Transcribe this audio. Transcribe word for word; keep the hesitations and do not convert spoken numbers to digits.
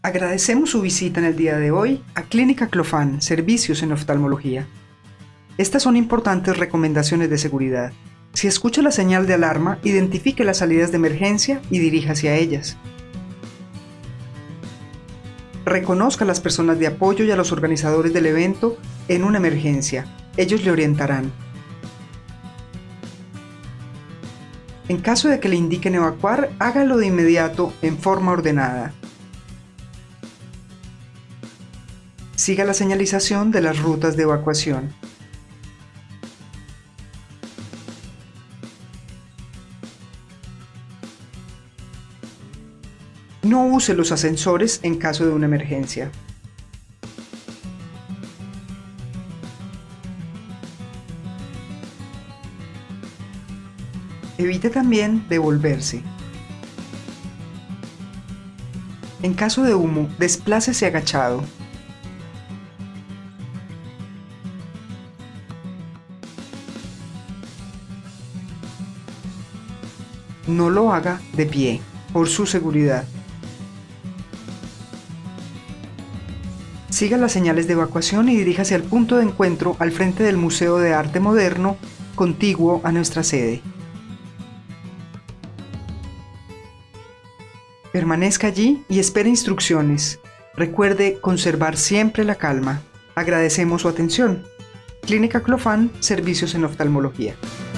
Agradecemos su visita en el día de hoy a Clínica Clofán, Servicios en Oftalmología. Estas son importantes recomendaciones de seguridad. Si escucha la señal de alarma, identifique las salidas de emergencia y dirija hacia ellas. Reconozca a las personas de apoyo y a los organizadores del evento en una emergencia. Ellos le orientarán. En caso de que le indiquen evacuar, hágalo de inmediato en forma ordenada. Siga la señalización de las rutas de evacuación. No use los ascensores en caso de una emergencia. Evite también devolverse. En caso de humo, desplácese agachado. No lo haga de pie, por su seguridad. Siga las señales de evacuación y diríjase al punto de encuentro al frente del Museo de Arte Moderno, contiguo a nuestra sede. Permanezca allí y espere instrucciones. Recuerde conservar siempre la calma. Agradecemos su atención. Clínica Clofán, Servicios en Oftalmología.